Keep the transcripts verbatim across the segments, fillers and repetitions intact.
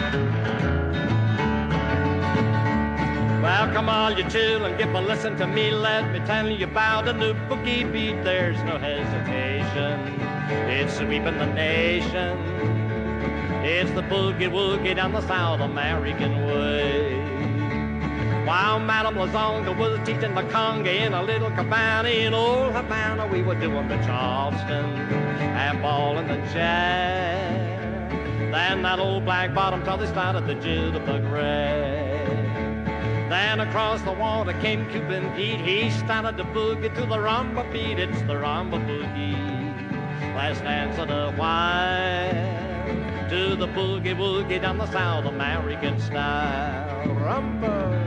Well, come all you children, give a listen to me. Let me tell you about a new boogie beat. There's no hesitation. It's sweeping the nation. It's the boogie woogie down the South American way. While Madame Lazonga was teaching the conga in a little cabana in old Havana, we were doing the Charleston and ball and the jazz. Then that old black bottom till they started the jitterbug rag. Then across the water came Cuban Pete. He started to boogie to the rumba beat. It's the rumba boogie. Last dance of the while. To the boogie woogie down the South American style. Rumba.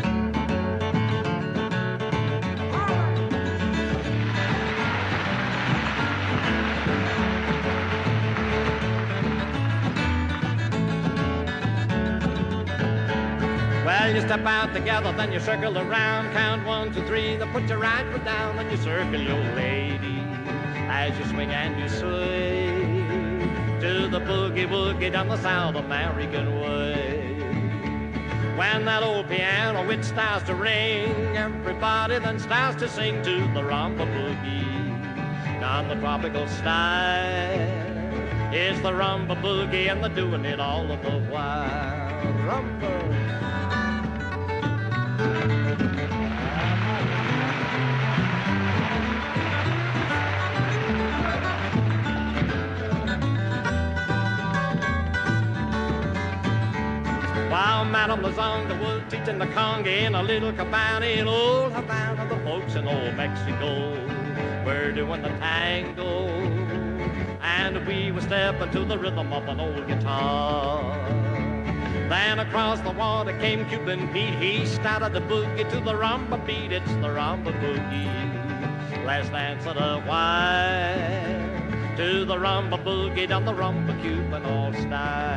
Well, you step out together, then you circle around, count one, two, three, then put your right foot down, then you circle your lady as you swing and you sway to the boogie woogie down the South American way. When that old piano it starts to ring, everybody then starts to sing to the rumba boogie down the tropical style. It's the rumba boogie and they're doing it all of the while. Rumba. While Madame Lazonga was teaching the conga in a little cabana in old Havana, the folks in old Mexico were doing the tango, and we were stepping to the rhythm of an old guitar. Then across the water came Cuban Pete. He started the boogie to the rumba beat. It's the rumba boogie. Last dance of the while. To the rumba boogie down the rumba Cuban all style.